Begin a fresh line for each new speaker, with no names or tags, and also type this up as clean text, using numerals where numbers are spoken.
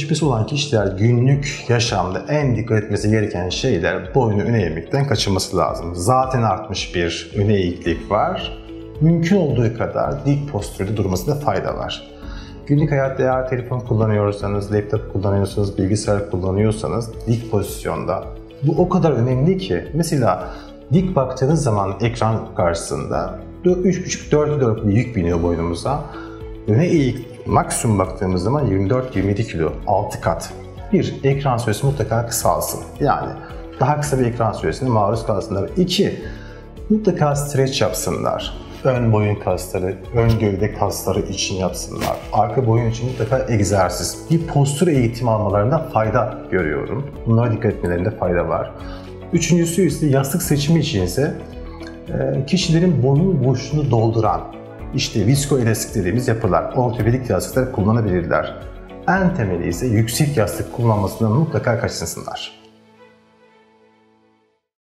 gelişmesi olan kişiler günlük yaşamda en dikkat etmesi gereken şeyler boynu öne eğmekten kaçınması lazım. Zaten artmış bir öne eğiklik var. Mümkün olduğu kadar dik postürde durmasında fayda var. Günlük hayatta eğer telefon kullanıyorsanız, laptop kullanıyorsanız, bilgisayar kullanıyorsanız dik pozisyonda. Bu o kadar önemli ki mesela dik baktığınız zaman ekran karşısında 3,5-4 bir yük biniyor boynumuza. Öne eğik maksimum baktığımız zaman 24-27 kilo, 6 kat. Bir, ekran süresi mutlaka kısalsın. Yani daha kısa bir ekran süresine maruz kalsınlar. 2, mutlaka stretch yapsınlar. Ön boyun kasları, ön gövde kasları için yapsınlar. Arka boyun için mutlaka egzersiz. Bir postür eğitimi almalarında fayda görüyorum. Bunlara dikkat etmelerinde fayda var. Üçüncüsü ise yastık seçimi için ise kişilerin boyun boşluğunu dolduran, işte viskoelastik dediğimiz yapılar, ortopedik yastıklar kullanabilirler. En temeli ise yüksek yastık kullanmasından mutlaka kaçınsınlar.